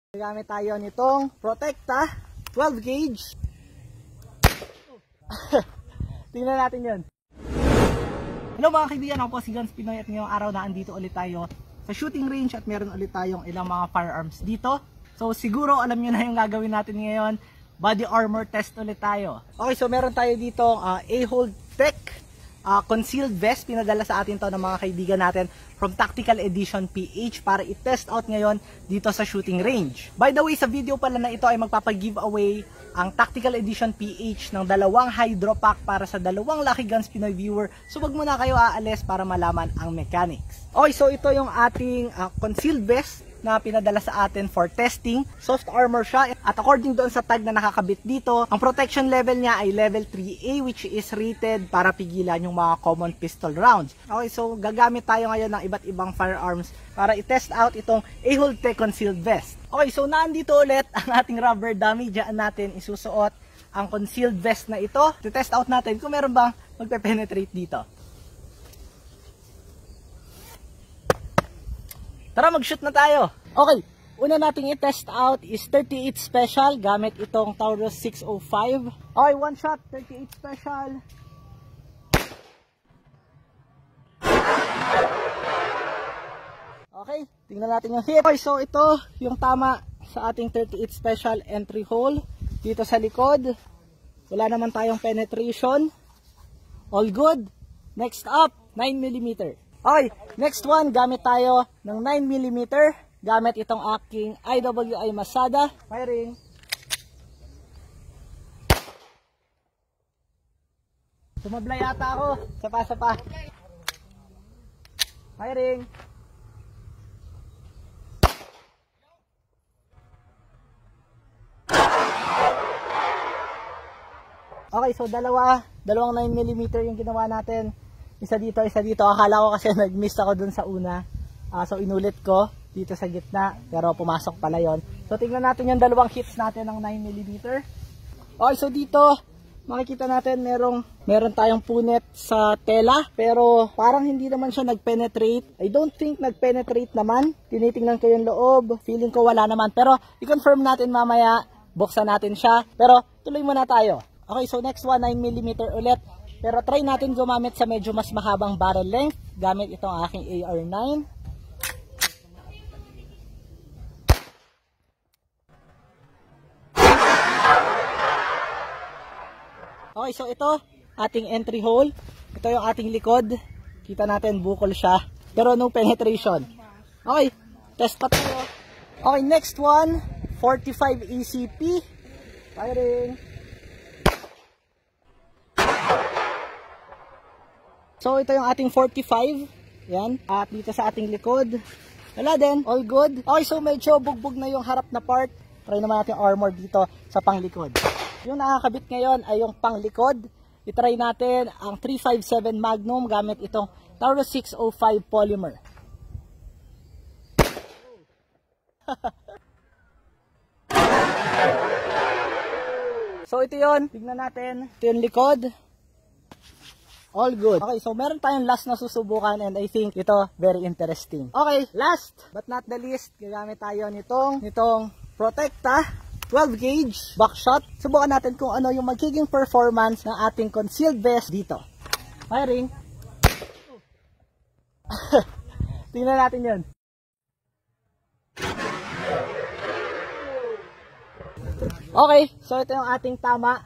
Gamit tayo nitong Protecta 12 gauge. Tingnan natin yun. Hello mga kaibigan, ako po si Pinoy at ngayong araw na andito ulit tayo sa shooting range at meron ulit tayong ilang mga firearms dito. So siguro alam nyo na yung gagawin natin ngayon. Body armor test ulit tayo. Okay, so meron tayo dito A-Hold Tech concealed vest. Pinadala sa atin to ng mga kaibigan natin from Tactical Edition PH para i-test out ngayon dito sa shooting range. By the way, sa video pala na ito ay magpapag-giveaway ang Tactical Edition PH ng 2 hydro pack para sa 2 Lucky Guns Pinoy viewer. So wag muna kayo aalis para malaman ang mechanics. Okay, so ito yung ating concealed vest na pinadala sa atin for testing. Soft armor siya at according doon sa tag na nakakabit dito, ang protection level niya ay level 3A which is rated para pigilan yung mga common pistol rounds. Okay, so gagamit tayo ngayon ng iba't ibang firearms para i-test out itong A-Hold Tech concealed vest. Okay, so nandito ulit ang ating rubber dummy. Diyan natin isusuot ang concealed vest na ito. I-test out natin kung meron bang magpe-penetrate dito. Tara, mag-shoot na tayo. Okay, una nating i-test out is 38 Special gamit itong Taurus 605. Okay, one shot, 38 Special. Okay, tingnan natin yung hit. Okay, so ito yung tama sa ating 38 Special entry hole. Dito sa likod, wala naman tayong penetration. All good. Next up, 9mm. Okay, next one, gamit tayo ng 9mm. Gamit itong aking IIIA Masada. Firing. Sumabla yata ako. Sapa. Firing. Okay, so dalawang 9mm yung ginawa natin. Isa dito. Akala ko kasi nag-miss ako dun sa una. So inulit ko dito sa gitna. Pero pumasok pala yon. So tingnan natin yung dalawang hits natin ng 9mm. Okay, so dito makikita natin meron tayong punit sa tela. Pero parang hindi naman siya nag-penetrate. I don't think nag-penetrate naman. Tinitingnan ko yung loob. Feeling ko wala naman. Pero i-confirm natin mamaya. Buksan natin siya. Pero tuloy muna tayo. Okay, so next one, 9mm ulit. Pero try natin gumamit sa medyo mas mahabang barrel length. Gamit itong aking AR9. Okay, so ito, ating entry hole. Ito yung ating likod. Kita natin, bukol siya. Pero no penetration. Okay, test pa tayo. Okay, next one, 45 ECP. Firing. So ito yung ating 45. Yan. At dito sa ating likod, wala din. All good. Okay, so medyo bugbog na yung harap na part. Try naman natin armor dito sa panglikod. Yung nakakabit ngayon ay yung panglikod. I-try natin ang 357 Magnum gamit itong Taurus 605 polymer. So ito yun. Tignan natin. Ito yung likod. All good. Okay, so meron tayong last na susubukan and I think ito very interesting. Okay, last but not the least, gagamit tayo nitong Protecta 12 gauge buckshot. Subukan natin kung ano yung magiging performance ng ating concealed vest dito. Firing. Tingnan natin yun. Okay, so ito yung ating tama.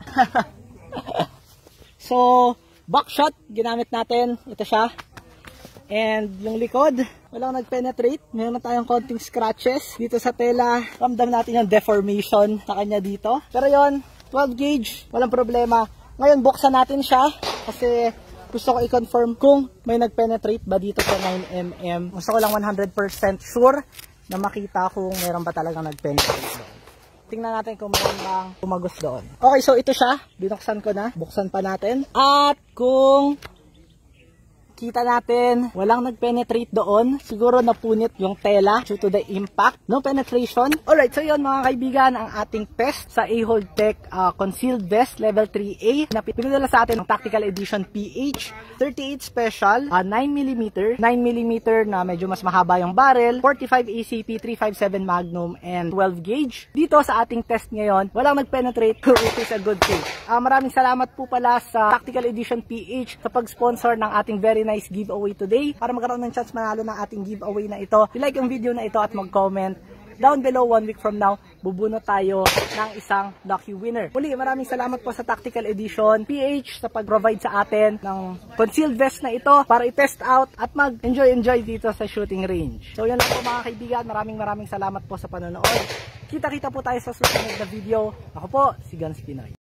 So buckshot, ginamit natin. Ito siya. And yung likod, walang nag-penetrate. Meron tayong konting scratches dito sa tela. Ramdam natin yung deformation sa kanya dito. Pero yon 12 gauge, walang problema. Ngayon, buksan natin siya. Kasi gusto ko i-confirm kung may nag-penetrate ba dito sa 9mm. Gusto ko lang 100% sure na makita kung meron ba talagang nag-penetrate doon. Tingnan natin kung meron bang tumagos doon. Okay, so ito siya. Binuksan ko na. Buksan pa natin. At kung Kita natin, walang nag-penetrate doon. Siguro napunit yung tela due to the impact. No penetration. Alright, so yun mga kaibigan, ang ating test sa A-Hold Tech Concealed Vest Level 3A na pinadala sa atin ng Tactical Edition PH 38 Special, 9mm, 9mm na medyo mas mahaba yung barrel, 45 ACP, 357 Magnum, and 12 gauge. Dito sa ating test ngayon, walang nag-penetrate, which is a good thing. Maraming salamat po pala sa Tactical Edition PH sa pag-sponsor ng ating very nice giveaway today. Para magkaroon ng chance manalo ng ating giveaway na ito, i-like yung video na ito at mag-comment. Down below, 1 week from now, bubuno tayo ng isang lucky winner. Muli, maraming salamat po sa Tactical Edition PH sa pag-provide sa atin ng concealed vest na ito para i-test out at mag-enjoy dito sa shooting range. So yun lang po mga kaibigan, maraming salamat po sa panonood. Kita-kita po tayo sa susunod na video. Ako po, si Guns Pinoy.